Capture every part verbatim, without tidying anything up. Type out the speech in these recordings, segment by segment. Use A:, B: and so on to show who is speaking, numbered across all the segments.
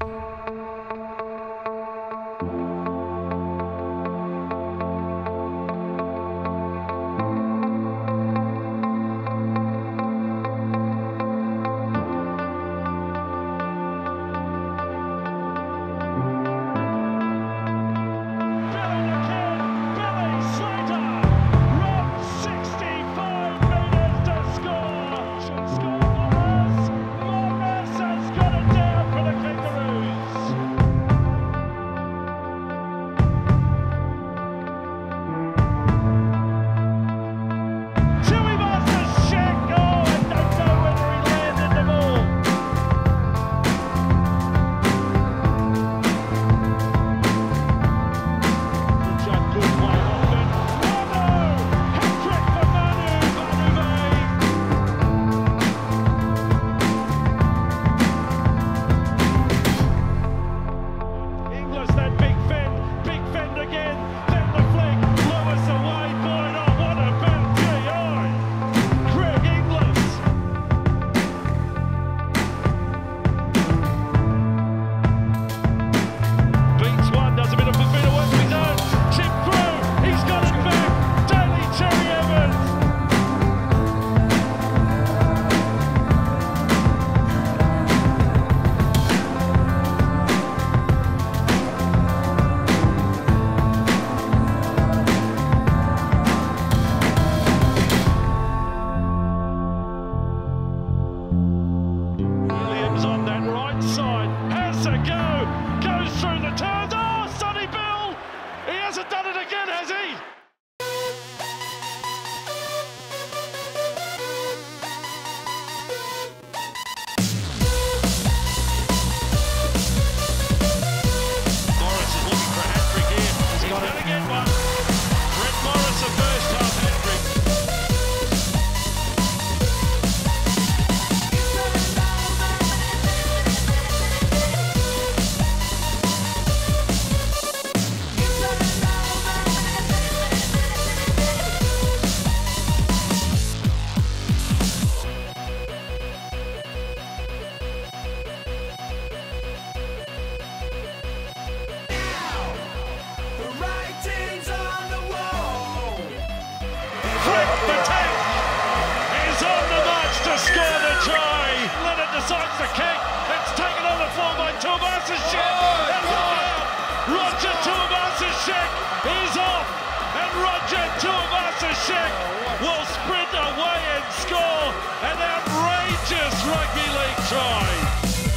A: decides to kick. It's taken on the floor by Tuivasa-Sheck. Oh, and Roger Tuivasa-Sheck is off. And Roger Tuivasa-Sheck will sprint away and score an outrageous rugby league try.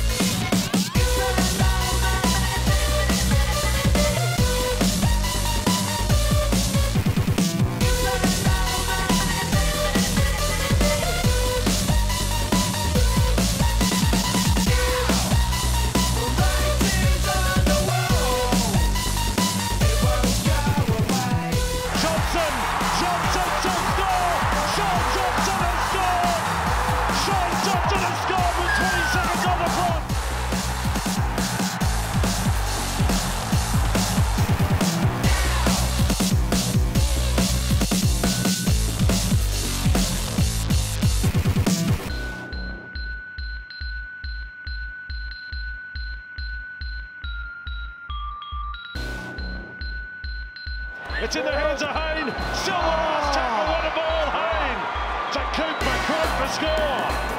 A: It's in the hands of Hayne. Still the last tackle. What a ball, Hayne. To Cooper, Crook for score.